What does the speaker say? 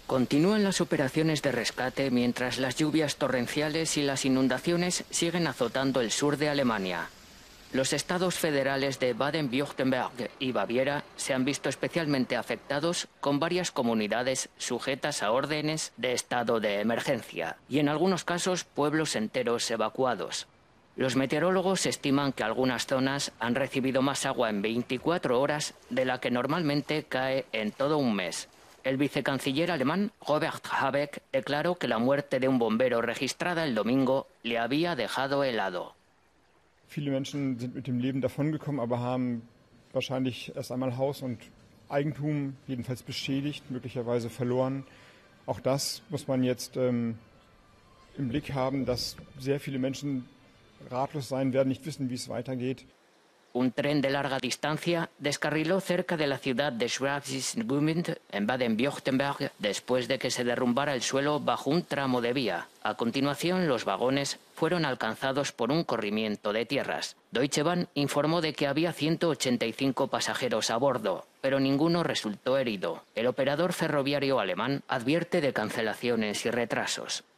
Continúan las operaciones de rescate mientras las lluvias torrenciales y las inundaciones siguen azotando el sur de Alemania. Los estados federales de Baden-Württemberg y Baviera se han visto especialmente afectados, con varias comunidades sujetas a órdenes de estado de emergencia y en algunos casos pueblos enteros evacuados. Los meteorólogos estiman que algunas zonas han recibido más agua en 24 horas de la que normalmente cae en todo un mes. El vicecanciller alemán Robert Habeck declaró que la muerte de un bombero registrada el domingo le había dejado helado. Viele Menschen sind mit dem Leben davongekommen, aber haben wahrscheinlich erst einmal Haus und Eigentum jedenfalls beschädigt, möglicherweise verloren. Auch das muss man jetzt im Blick haben, dass sehr viele Menschen ratlos sein werden, nicht wissen, wie es weitergeht. Un tren de larga distancia descarriló cerca de la ciudad de Schwabsich-Gmünd, en Baden-Württemberg, después de que se derrumbara el suelo bajo un tramo de vía. A continuación, los vagones fueron alcanzados por un corrimiento de tierras. Deutsche Bahn informó de que había 185 pasajeros a bordo, pero ninguno resultó herido. El operador ferroviario alemán advierte de cancelaciones y retrasos.